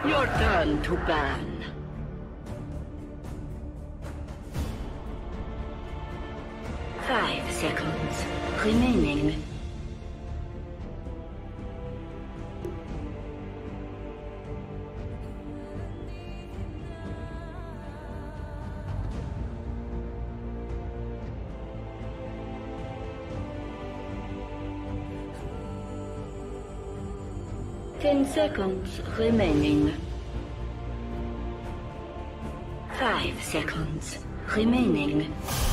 Your turn to ban. Five seconds remaining. Ten seconds remaining. 5 seconds remaining.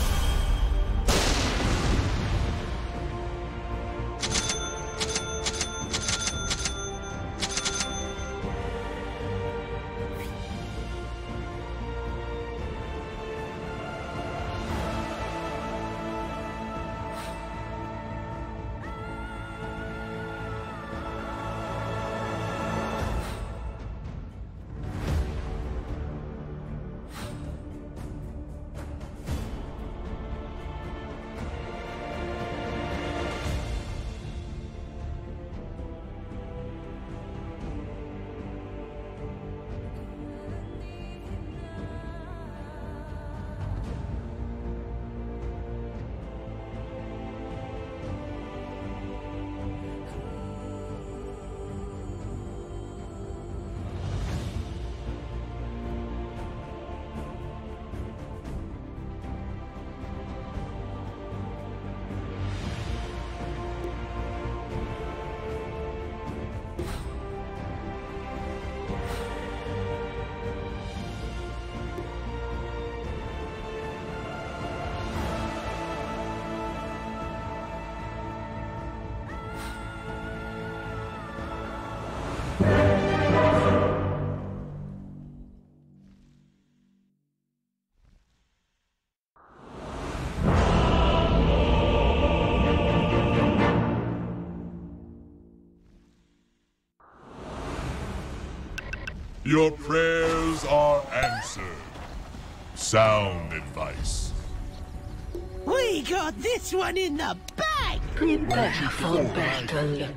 Your prayers are answered. Sound advice. We got this one in the bag! Prepare for battle.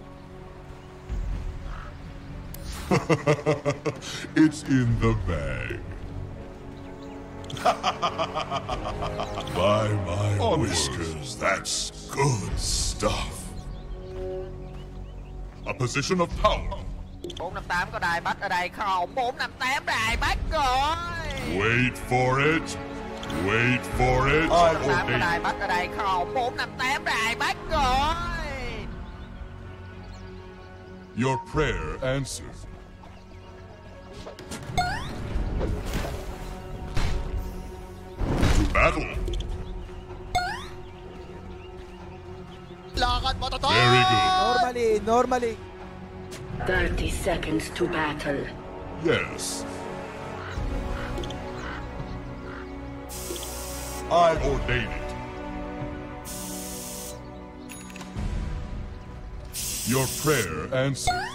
It's in the bag. By my whiskers, that's good stuff. A position of power. 458 có đài bắt ở đây không? 458 đài bắt rồi. Wait for it. Wait for it. 458 có đài bắt ở đây không? 458 đài bắt rồi. Your prayer answered. To battle. Lakad mo to! Very good. Normally. 30 seconds to battle. Yes. I ordain it. Your prayer answered.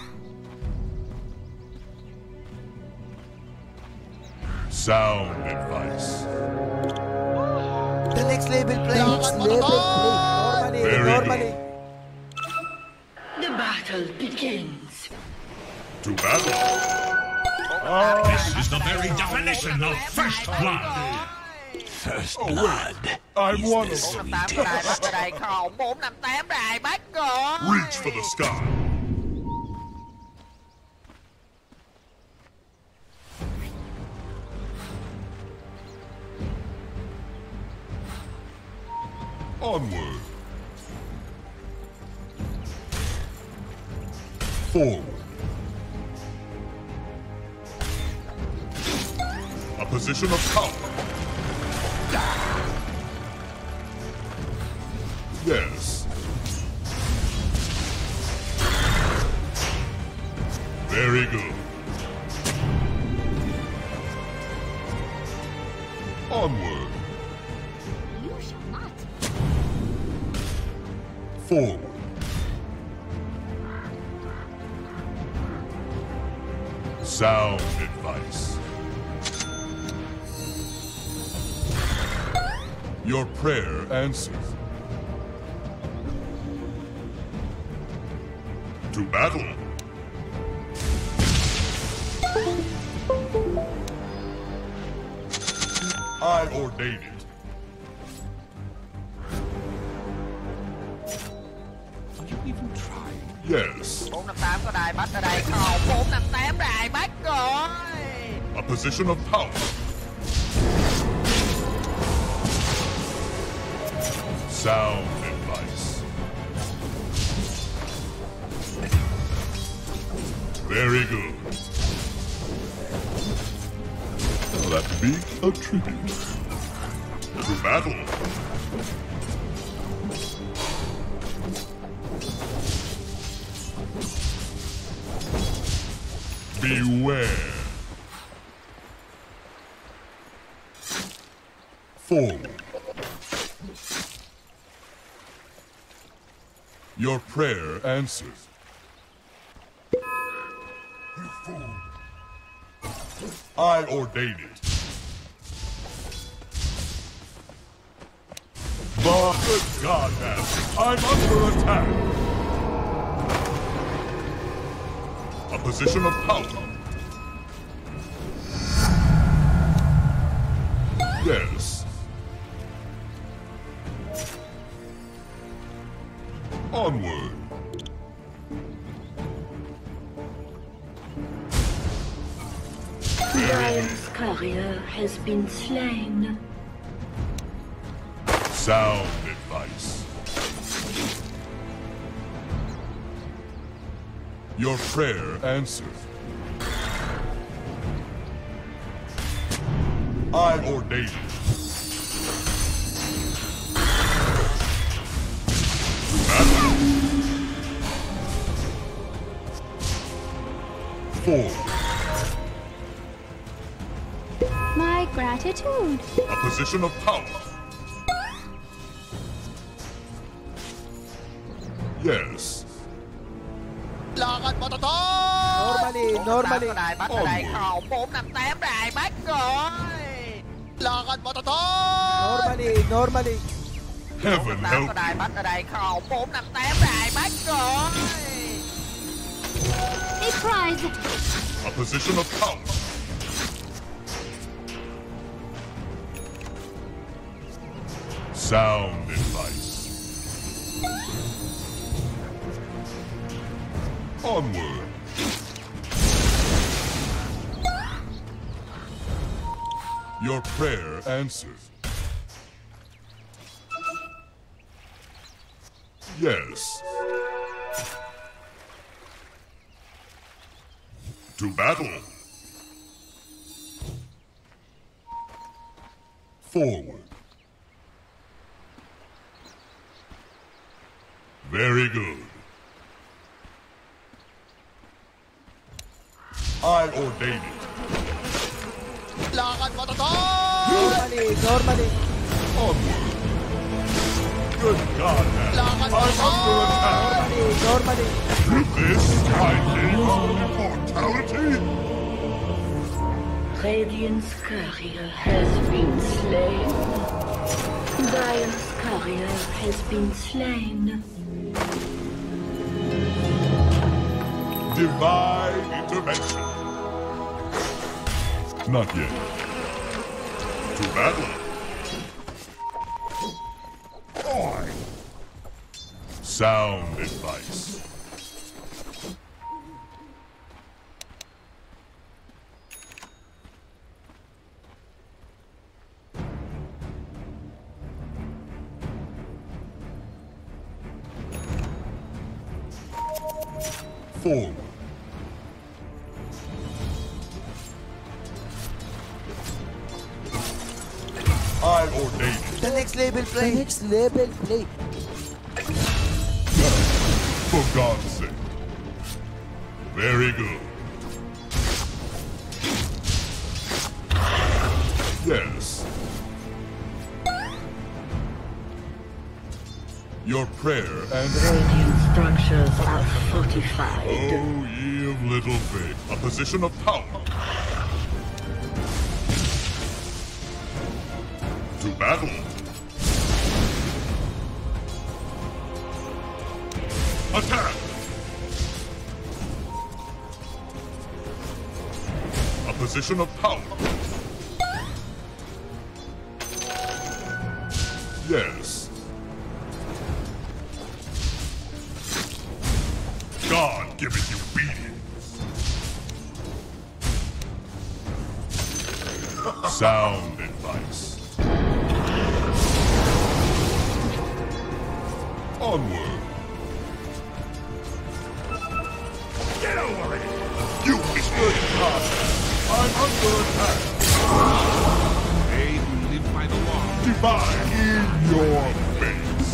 Sound advice. The next level play. Normally. The battle begins. To battle. This is the very definition of first blood. First blood. I'm one of Is them. the 458 có đài bắt sweetest. ở đây không? 458 đài bắt rồi. Reach for the sky. Onward. Forward. A position of power. Yes. Very good. Onward. You shall not. Forward. Sound advice. Your prayer answered. To battle. I ordain it. Are you even trying? Yes. 458 có đài bắt ở đây không? 458 đài bắt rồi. A position of power. Sound advice. Very good. Let me a tribute. To battle. Beware. Forward. Your prayer answered. You fool. I ordain it. But good God, man, I'm under attack. A position of power. Yes. Onward. Dire's courier has been slain. Sound advice. Your prayer answered. I ordain it. Battle. Forward. My gratitude. A position of power. Yes. Lakad mo to thôi. Normally. Có đài bắt ở đây không? 458 đài bắt rồi. Lakad mo to thôi. Normally. Heaven 458 help có đài bắt ở đây không? 458 đài bắt rồi. A prize. a position of power. Sound advice. Onward. Your prayer answered. Yes. To battle. Forward. Very good. I ordain it. Lakad mo to thôi. Normally. Onward. Good God, man. Lakad mo I'm to under attack. Normally. With this, I name immortality? Radiant's courier has been slain. Dire's courier has been slain. Divine intervention. Not yet. To battle. Sound advice. Forward. I ordain it. The next label play. For God's sake. Very good. Yes. Your prayer and... Radiant structures are fortified. Oh, ye of little faith. A position of power. To battle. Attack! position of power. Yes. God giveth you beatings. Sound advice. Onward. Get over it! You whispered I'm under attack. They who live by the law. Divine in your face.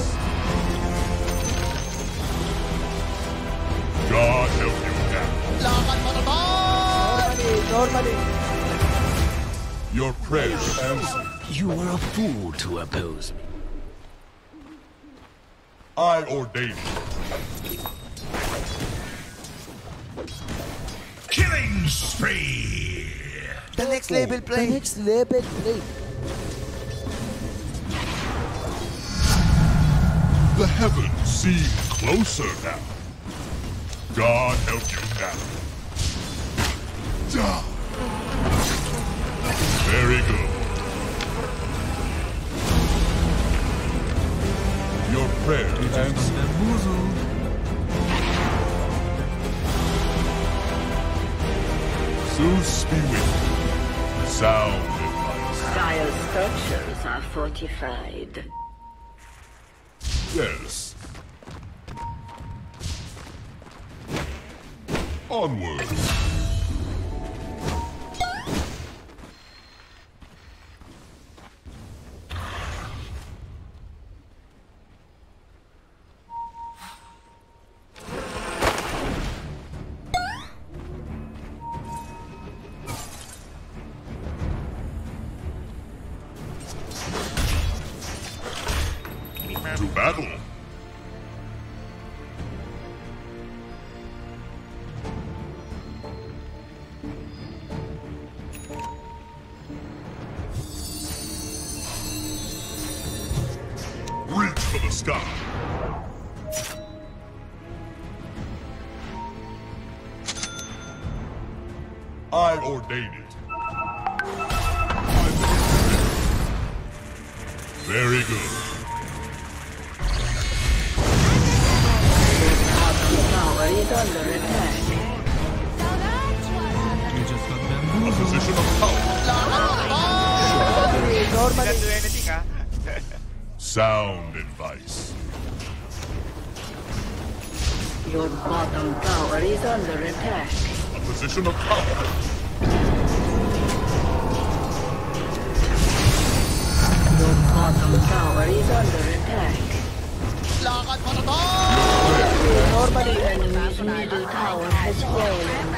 God help you now. Laban mo na to! Normally. Your prayer answered. You were a fool to oppose me. I ordain it. Killing spree! The next level play. The next level play. The heavens seem closer now. God help you now. Duh. Very good. Your prayer answered. Zeus be with you. Sound advice. Dire structures are fortified. Yes. Onward. To battle. Reach for the sky. I ordain it. Very good. Tower is under attack. You just got A bamboozled. position of power. Sound advice. Your bottom tower is under attack. A position of power. Your bottom tower is under attack. Laban mo na to! The enemy's middle tower has fallen.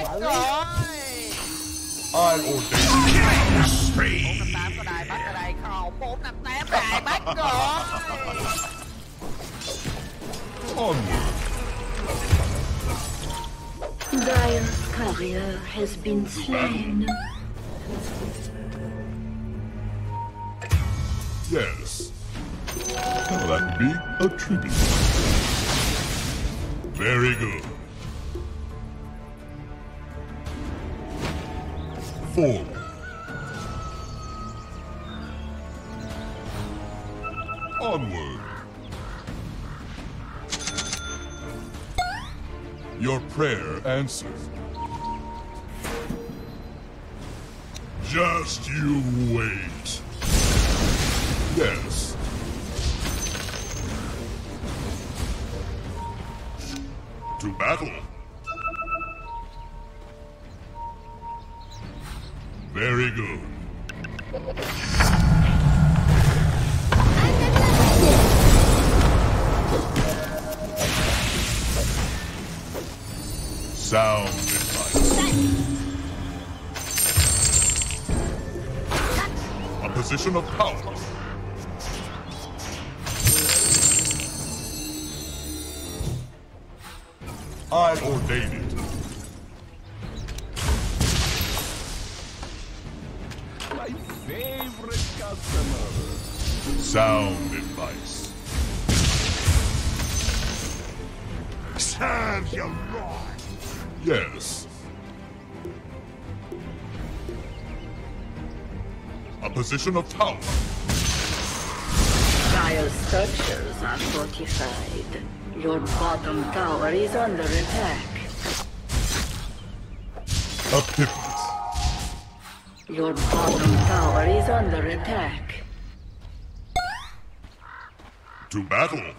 I ordain Killing spree! 8 ก็ได้บัตรก็ได้เข้าผมนำแต้มได้บัตรก่อน onward. Dire's courier has been slain. Yes. Now that would be a tribute. Very good. Forward. Onward. Your prayer answered. Just you wait. Yes. To battle. Very good. Sound advice. A position of power. I ordain it. My favorite customer. Sound advice. Serve your lord! Yes. A position of power. Dire structures are fortified. Your bottom tower is under attack. A pivot. Your bottom tower is under attack. To battle.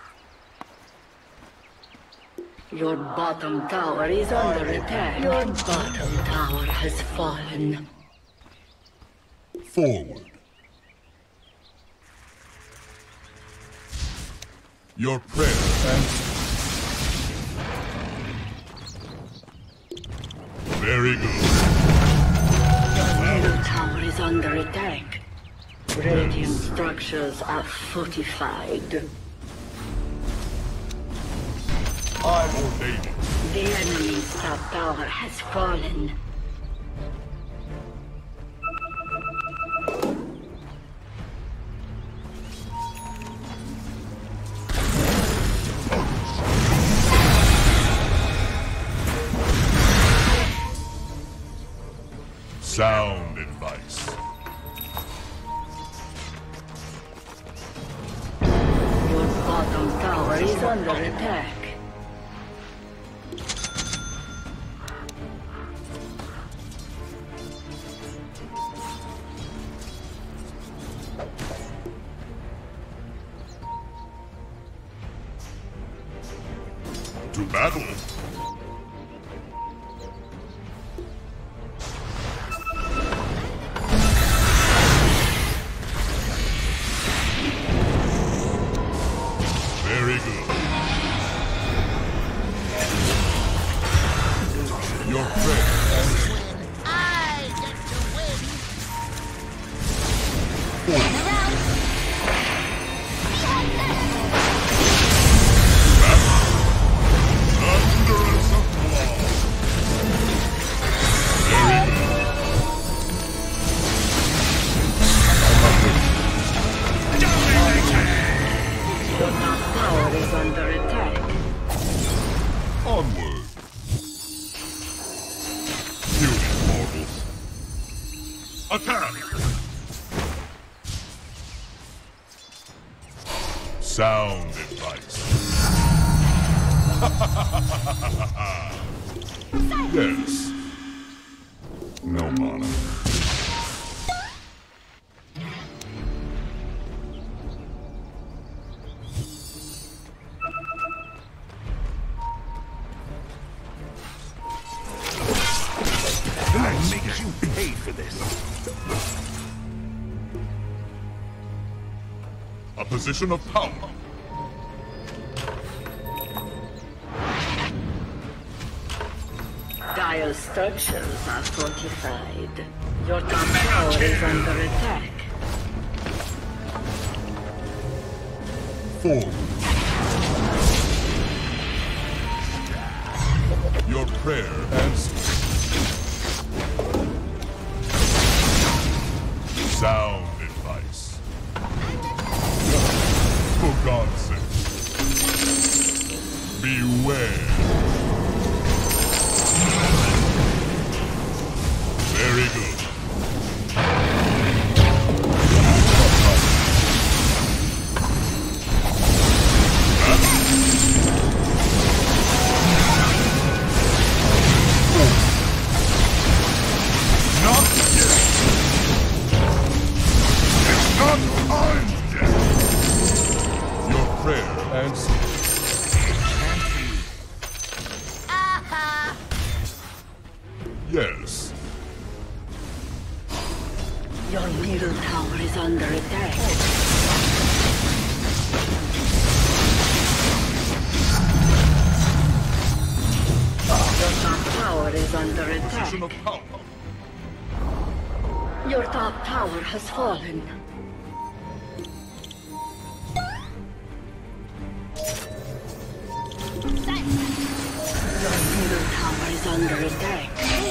Your bottom tower is under attack. Your bottom tower has fallen. Forward. Your prayer answered. Very good. Your middle tower is under attack. Radiant structures are fortified. I ordain it. The enemy's top tower has fallen. Sound advice. Your bottom tower is under attack. To battle. Very good. Your prayer answered. I get to win. Thunderous applause. Very good. Your top tower is under attack. Onward. Human mortals. Attack! Sound advice. Yes. No mana. I make you pay for this. A position of power. Dire structures are fortified. Your top tower is under attack. Forward. Your prayer answered. Sound advice. For God's sake. Beware. Very good. Not yet. It's not time yet. Your prayer answered. Yes. Your middle tower is under attack. Your top tower is under attack. Position of power. Your top tower has fallen. Your middle tower is under attack.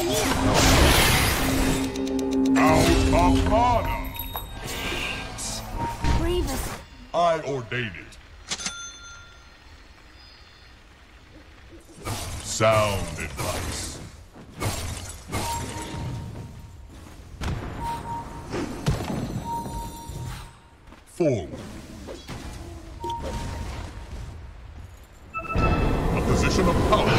Out of mana. Grievous. I ordain it. Sound advice. Forward. A position of power.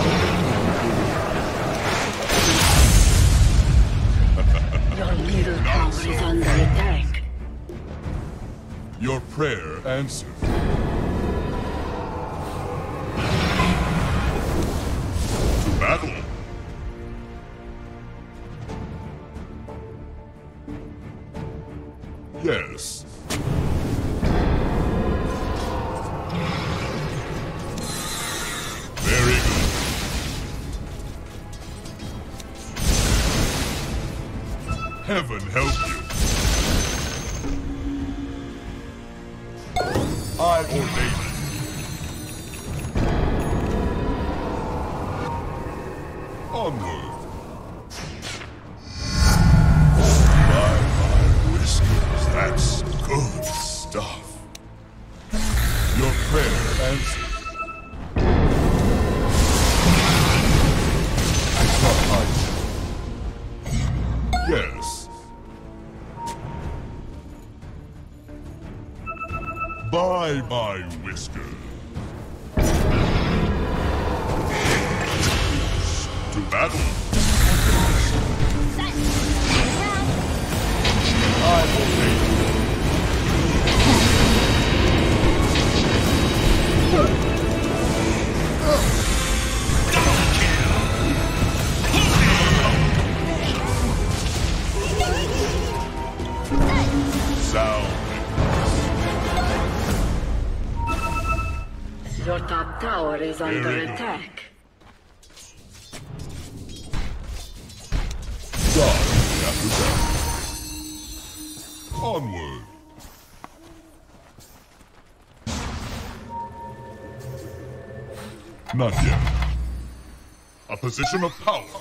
Your middle tower is under attack. Your prayer answered. To battle. Yes. Very good. Heaven help you. I ordain it. Onward. My whiskers, that's good stuff. Your prayer answered. Yes. Bye, my whisker. To battle. I will make sound. Your top tower is under Very good. attack. God after that. Onward. Not yet. A position of power.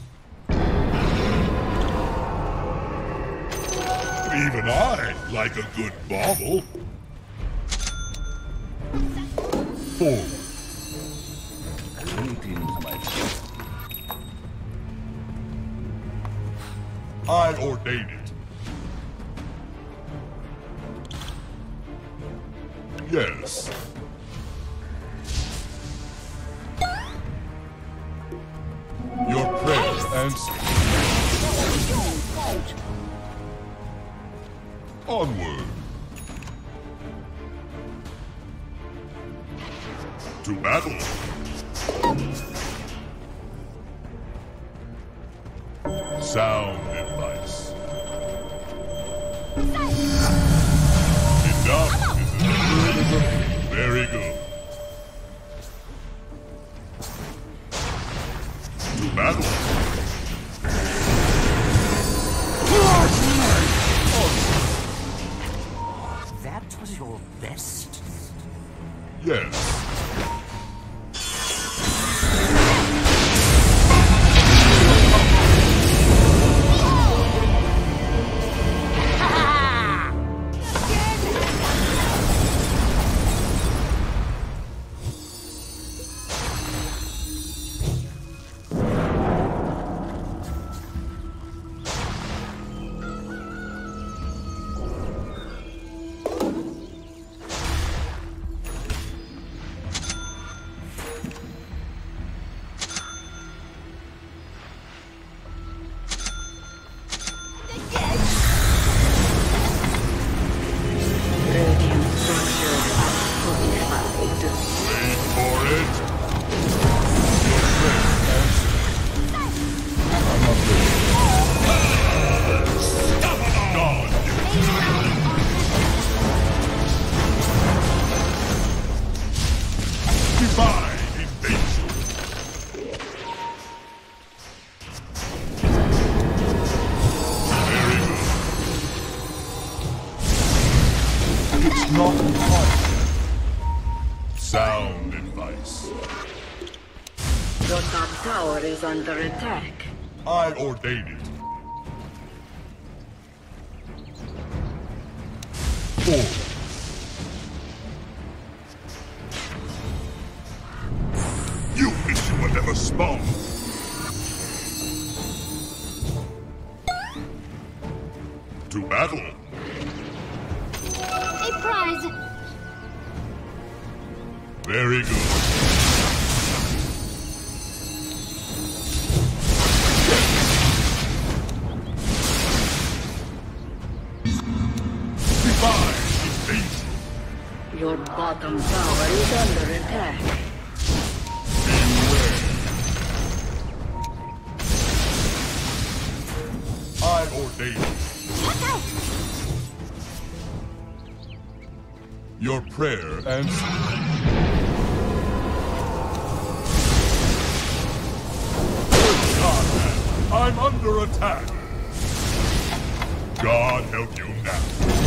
Even I like a good bauble. Forward. I ordain it. Yes. Your prayer answered. Onward. To battle. Sound advice. Enough is enough. Very good. To battle. That was your best? Yes. Radiant structures are fortified. Wait for it. Your prayer answered. I'm up there. God. Divine invasion. Very good. It's not hard. Sound advice. Your top tower is under attack. I ordain it. Forward. You wish you were never spawned. To battle. A Surprise! Very good. Divine invasion. Your bottom tower is under attack. Beware. I ordain it. Look out! Your prayer answered. God, I'm under attack. God help you now.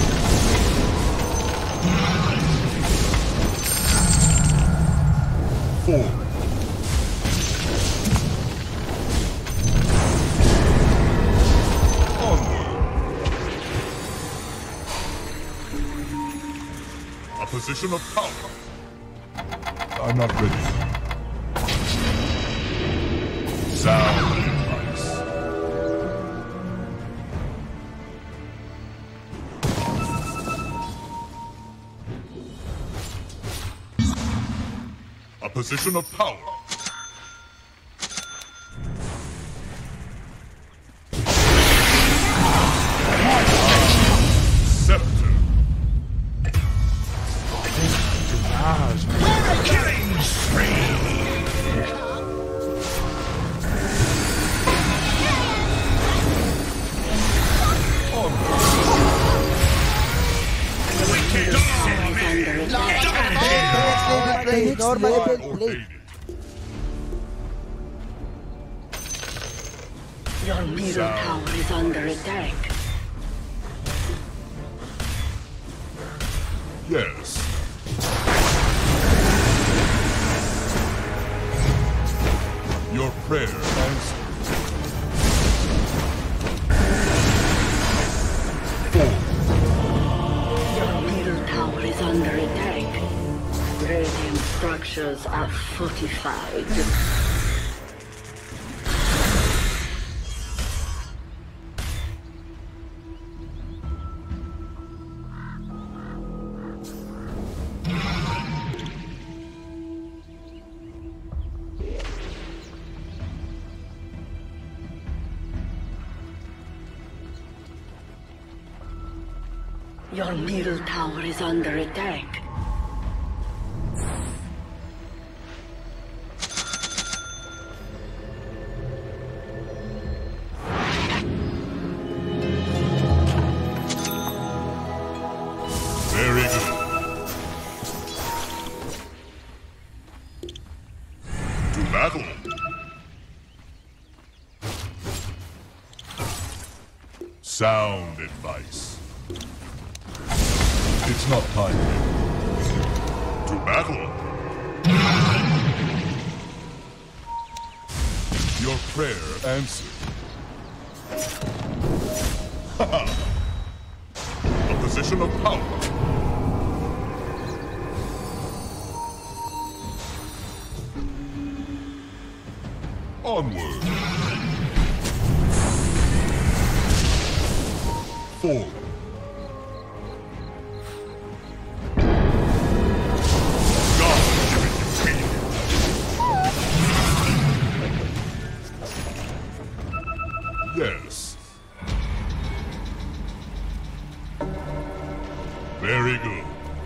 Forward. Onward. A position of power. I'm not ready. Sound advice. A position of power. Scepter. Killing spree! Wicked enemy! Play, normal level play. Ordained. Your middle tower is under attack. Yes. Your prayer answered. Your middle tower is under attack. Radiant structures are fortified. Your middle tower is under attack. Very good. To battle. Sound advice. It's not time yet. To battle. Your prayer answered. A position of power. Onward. Forward. Yes. Very good.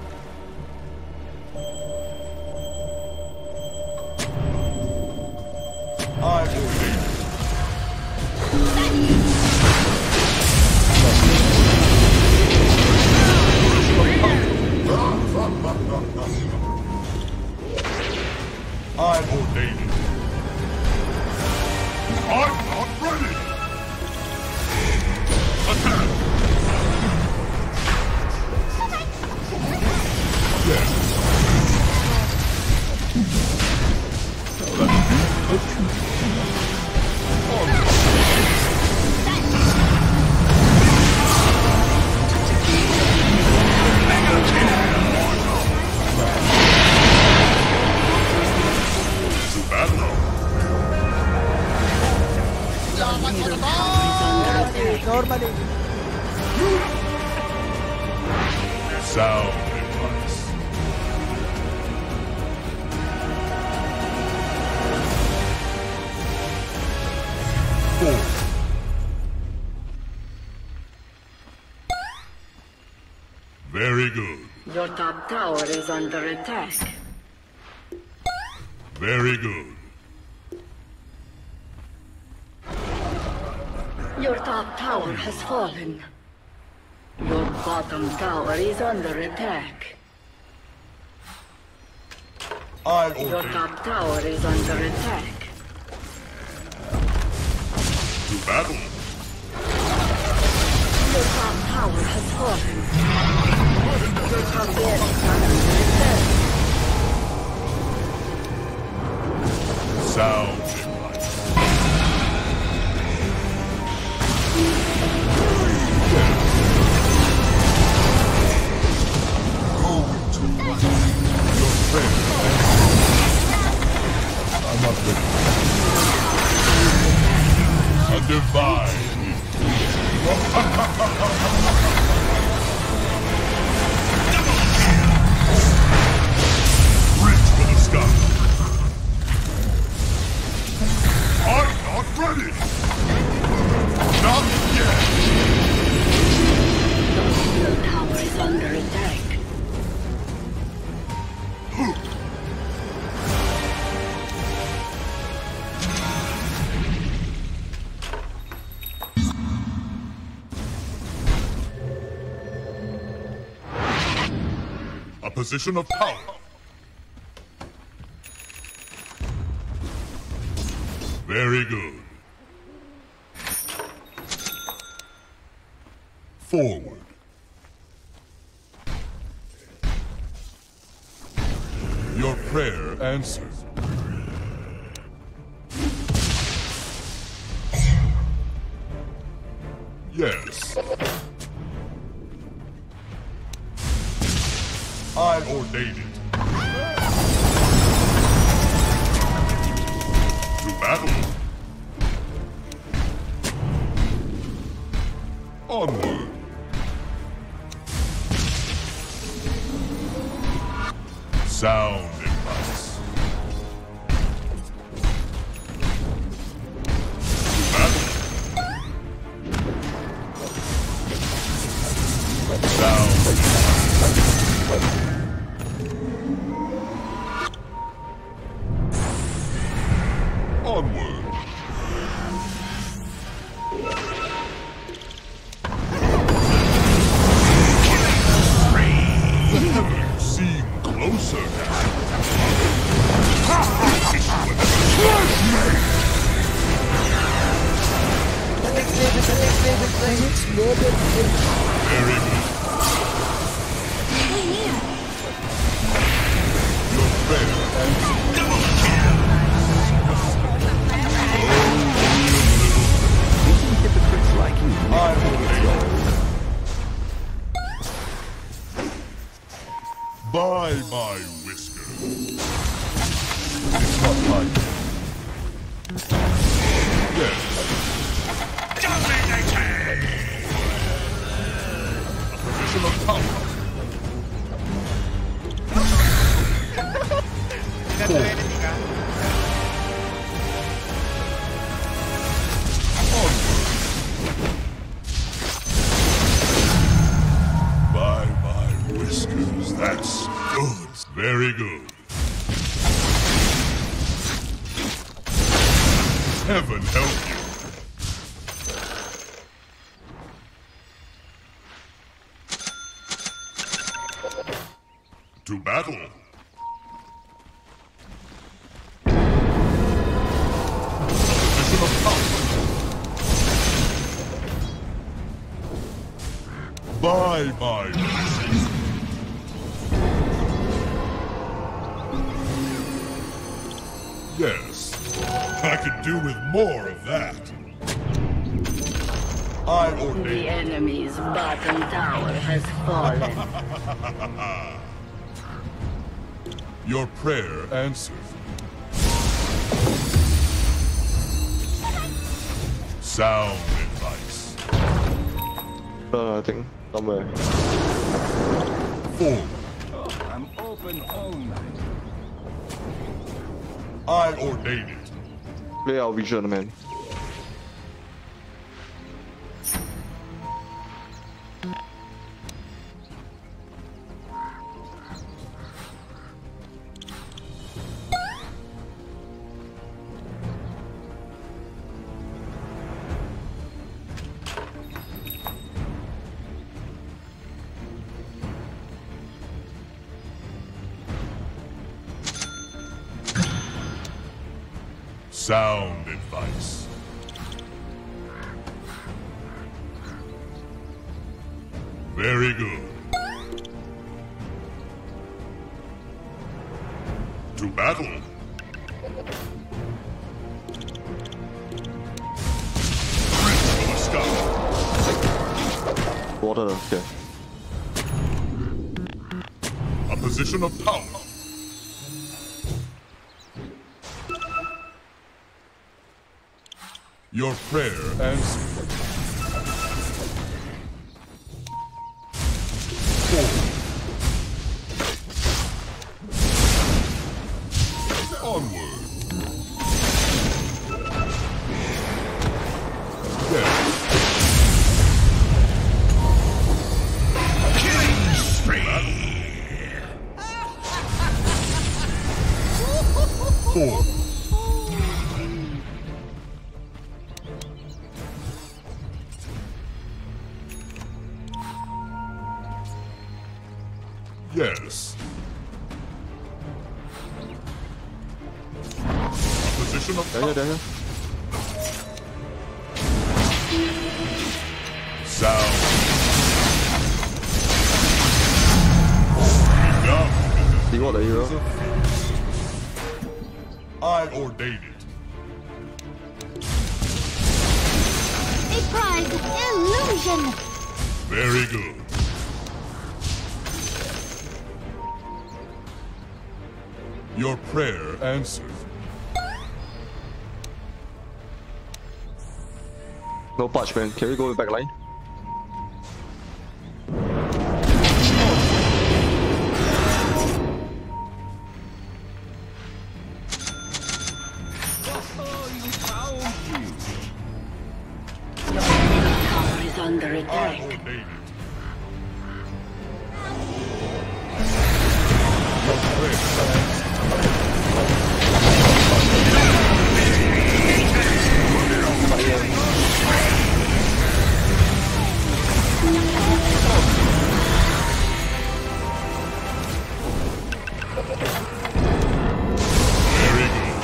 I ordain it. I ordain it. I'm not ready. Attack! Yes. To battle. Normally. Sound Forward. Very good. Your top tower is under attack. Very good. Your top tower has fallen. Your bottom tower is under attack. Your top tower is under attack. To battle. Your top tower has fallen. Your top barracks are under attack. Sound advice. Your friend. I'm up with a divine. Reach for the sky. I'm not ready. Not yet. Your tower is under attack. A position of power. Very good. Forward. Your prayer answered. Yes. I ordained it. To battle. Onward. Sound advice. To battle. Sound advice. Onward. The heavens seem closer now. The next level play. Very good. Your prayer answered. Hypocrites like you. I ordained it. By my whisker. It's not like it. Yes. A position of power. By my whiskers, that's good. Very good. Heaven help you. To battle. Position of power. By my whiskers. Yes. I could do with more of that. I The ordain. enemy's bottom tower has fallen. Your prayer answered. Sound advice. I think somewhere. Forward. I'm open all night. I ordain it. Play our vision, man. Sound advice. Very good. To battle. Prince of the sky. Water, okay. A position of power. Your prayer answered. Onward. Yes. Killing spree. 4. Yes. Position of power. There. Sound. Enough. See what the hero? I ordain it. A prize illusion. Very good. Your prayer answered. No patch, man. Can we go back line? Tower is under I attack. ordain it. Your prayer answered. Very good.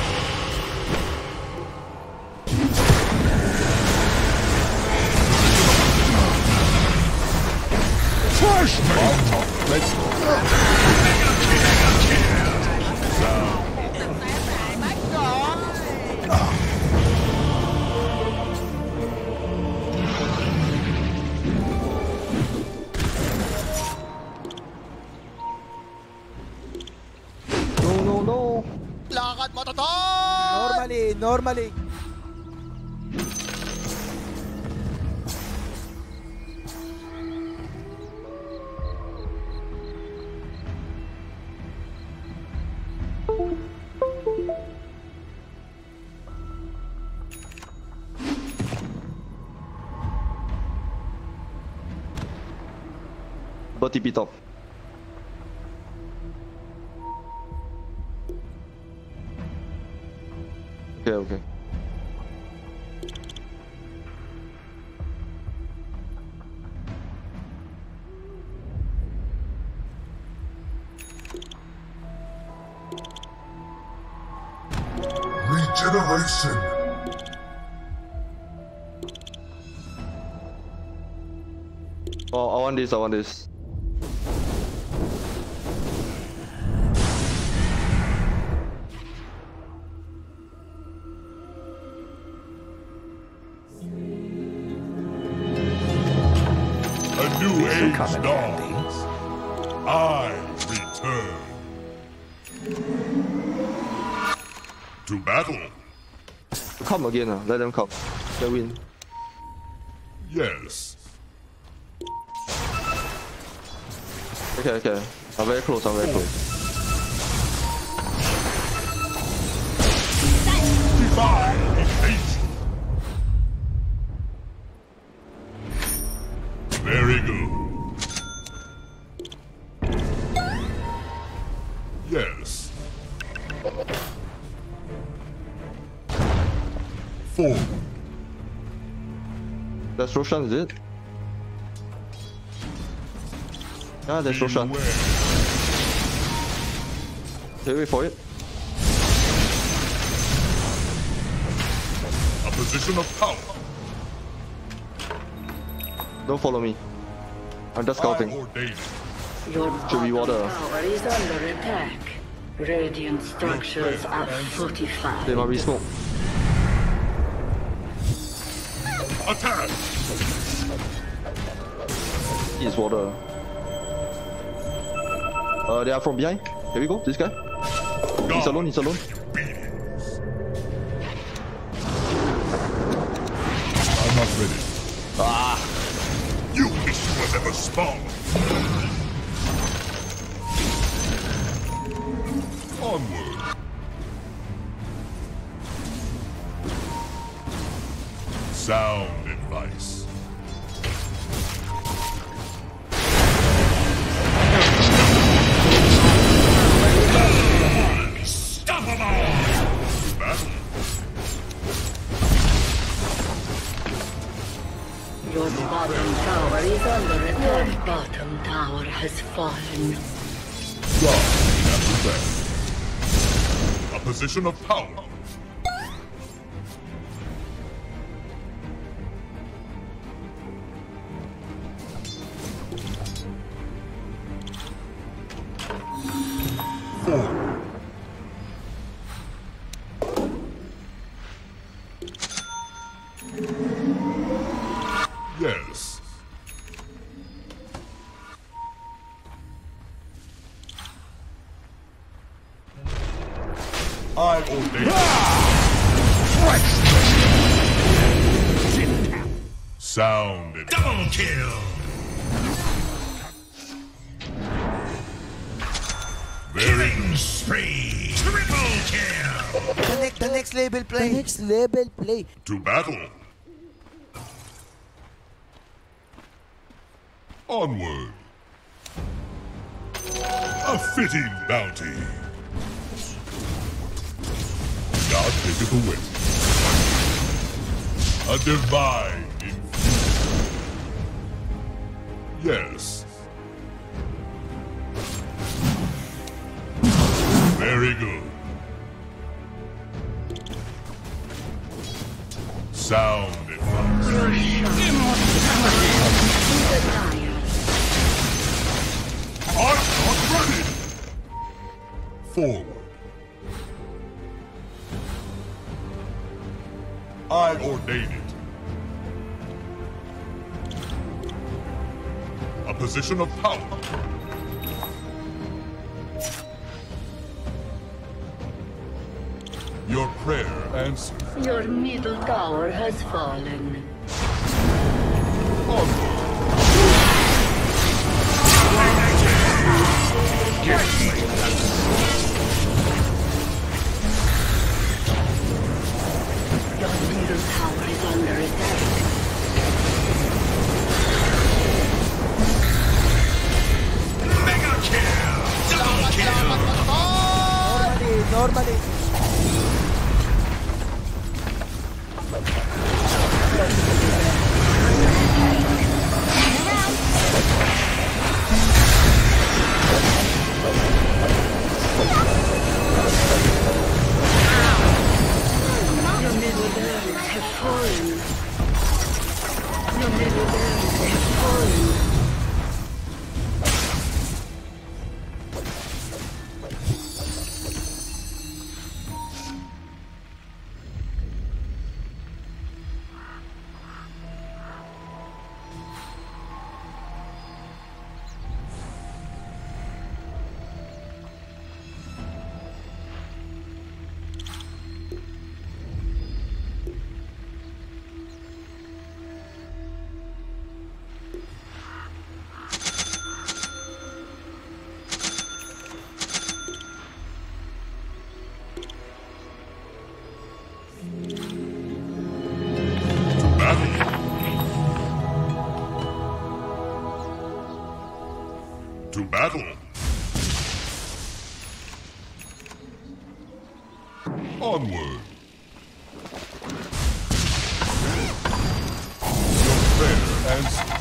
Let's No. Lakad mo, Totoy! Normally. But TP top. Okay. Regeneration. Oh, I want this. A new age dawns. I return. To battle. Come again, let them come. They win. Yes. Okay. I'm very close. Divine evasion. Very good. Yes. 4. That's Roshan, is it? Ah, there's Roshan. Beware. Okay, wait for it. position of power. Don't follow me. I'm just I scouting. ordain it. Your Should we bottom water? tower is under attack. Radiant structures are fortified. They might be smoke. Attack! He's water. They are from behind. Here we go. This guy. He's alone. He's alone. Beatings. I'm not ready. Ah! You wish you were never spawned. Onward. Sound advice. Your bottom tower is under attack. Your bottom tower has fallen. God, after that. A position of power. Yes. I ordain. Sound it. Double kill. Killing spree. Triple kill. The next level play. The next level play. To battle. Onward. A fitting bounty. God taketh away. A divine infusion. Yes. Very good. Sound advice. I'm not ready! Forward. I ordain it. A position of power. Your prayer answered. Your middle tower has fallen. Onward. Your middle tower is under attack. Mega kill. Double kill. Normally. Your middle barracks have fallen. Your middle barracks have fallen. To battle. Onward. Your prayer answered.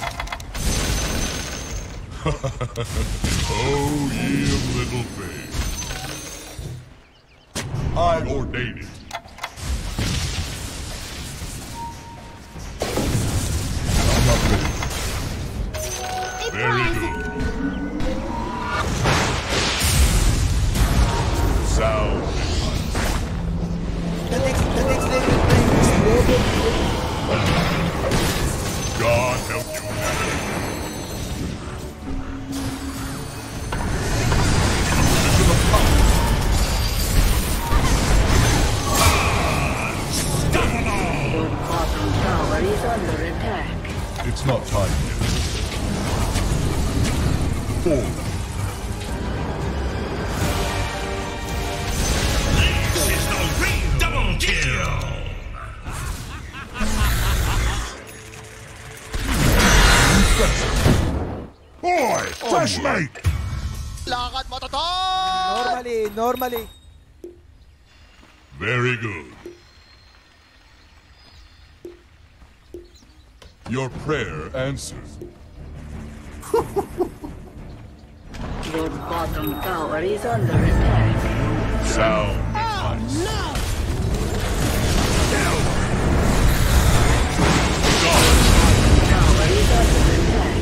Oh, ye of little faith. I ordain it. Very good. Sound. The next level play is level play. God help you. Your bottom tower is under attack. It's not time yet. Fall. This is the real double kill. Boy, fresh mate. Lakad mo, Totoy! Normally. Very good. Your prayer answered. Your bottom tower is under attack. Sound. Tower is under attack.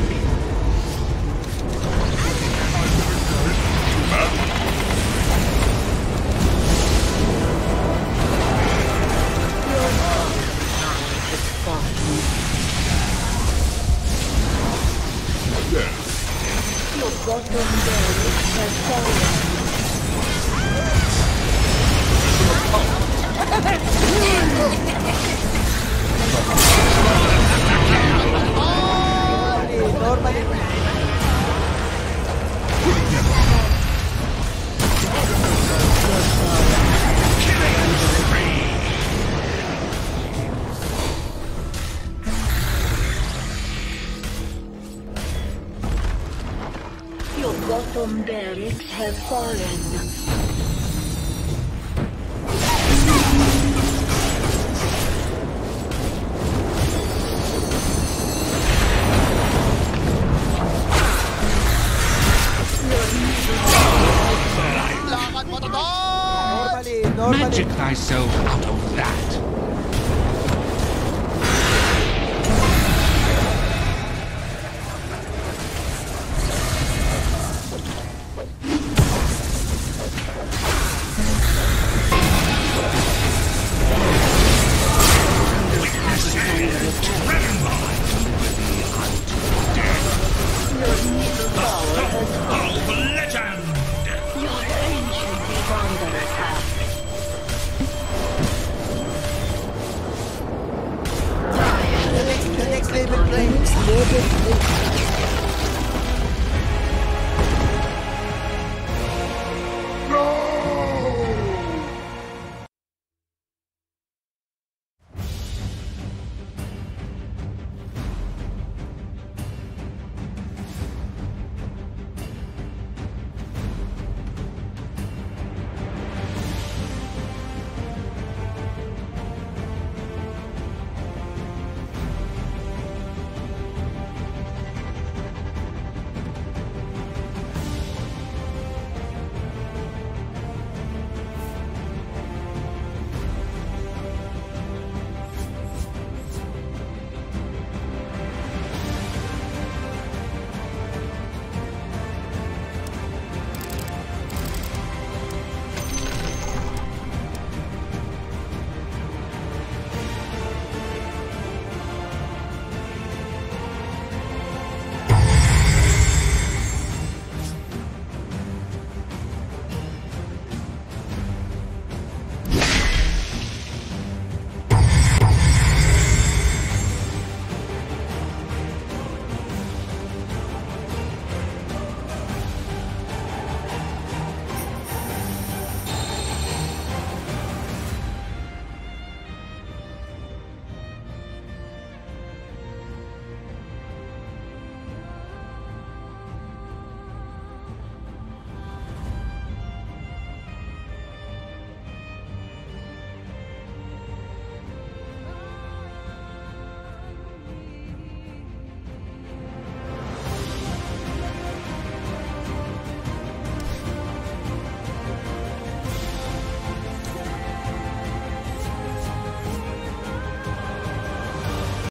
Your bottom tower has fallen. Yes. Your bottom barracks has fallen. Normally. Your bottom barracks have fallen. Lakad mo, Totoy! Normally. Magic thyself out of that. Of legend. Your ancient is under attack. The next level play is level play.